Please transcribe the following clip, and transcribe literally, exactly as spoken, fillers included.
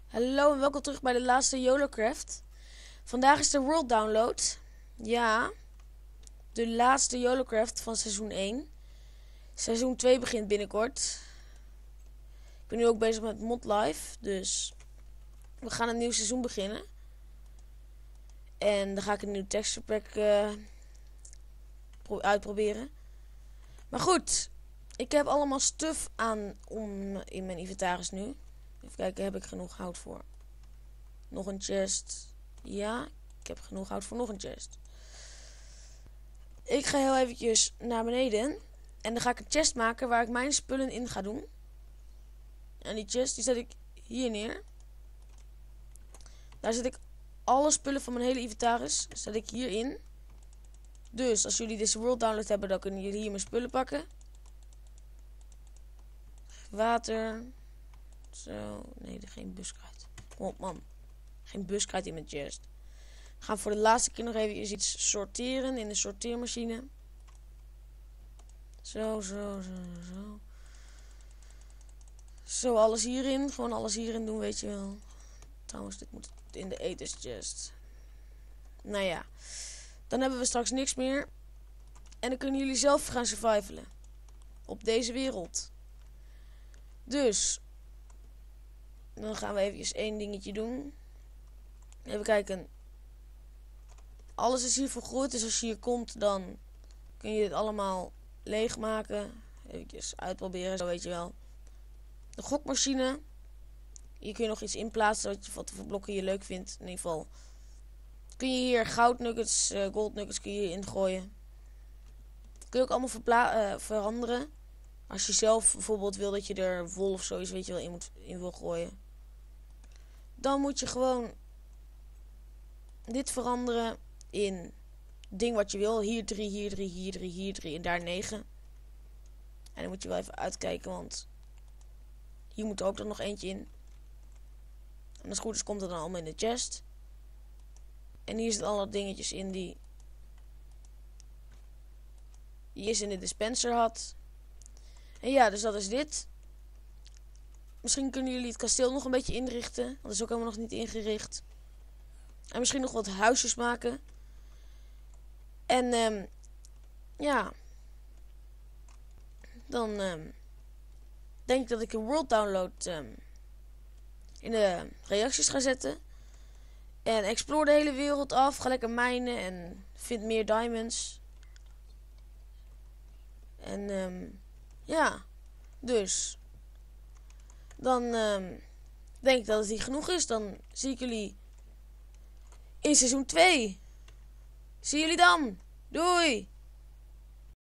Hallo en welkom terug bij de laatste YOLOcraft. Vandaag is de World Download. Ja, de laatste YOLOcraft van seizoen één. Seizoen twee begint binnenkort. Ik ben nu ook bezig met Mod Live, dus we gaan een nieuw seizoen beginnen. En dan ga ik een nieuw texture pack uh, uitproberen. Maar goed, ik heb allemaal stuff aan om in mijn inventaris nu. Even kijken, heb ik genoeg hout voor? Nog een chest. Ja, ik heb genoeg hout voor nog een chest. Ik ga heel eventjes naar beneden. En dan ga ik een chest maken waar ik mijn spullen in ga doen. En die chest die zet ik hier neer. Daar zet ik alle spullen van mijn hele inventaris. Zet ik hierin. Dus als jullie deze world download hebben, dan kunnen jullie hier mijn spullen pakken. Water. Zo. Nee, geen buskruid. Kom op, man. Geen buskruid in mijn chest. We gaan voor de laatste keer nog even iets sorteren in de sorteermachine. Zo, zo, zo, zo. Zo, alles hierin. Gewoon alles hierin doen, weet je wel. Trouwens, dit moet in de etenschest. Nou ja. Dan hebben we straks niks meer. En dan kunnen jullie zelf gaan survivalen. Op deze wereld. Dus. Dan gaan we even één dingetje doen. Even kijken. Alles is hier vergroeid. Dus als je hier komt, dan kun je het allemaal leegmaken. Even uitproberen, zo weet je wel. De gokmachine. Hier kun je nog iets in plaatsen wat, je, wat voor blokken je leuk vindt. In ieder geval. Kun je hier goudnuggets, uh, goldnuggets kun je hierin gooien. Kun je ook allemaal uh, veranderen. Als je zelf bijvoorbeeld wil dat je er wol of zoiets weet je wel in, moet, in wil gooien. Dan moet je gewoon dit veranderen in ding wat je wil. Hier drie, hier drie, hier drie, hier drie en daar negen. En dan moet je wel even uitkijken, want hier moet er ook nog eentje in. En als het goed is komt het dan allemaal in de chest. En hier zitten alle dingetjes in die je eerst in de dispenser had. En ja, dus dat is dit. Misschien kunnen jullie het kasteel nog een beetje inrichten. Want dat is ook helemaal nog niet ingericht. En misschien nog wat huisjes maken. En um, ja. Dan um, denk ik dat ik een world download um, in de reacties ga zetten. En explore de hele wereld af. Ga lekker mijnen en vind meer diamonds. En um, ja. Dus. Dan um, denk ik dat het hier genoeg is. Dan zie ik jullie in seizoen twee. Zie jullie dan. Doei.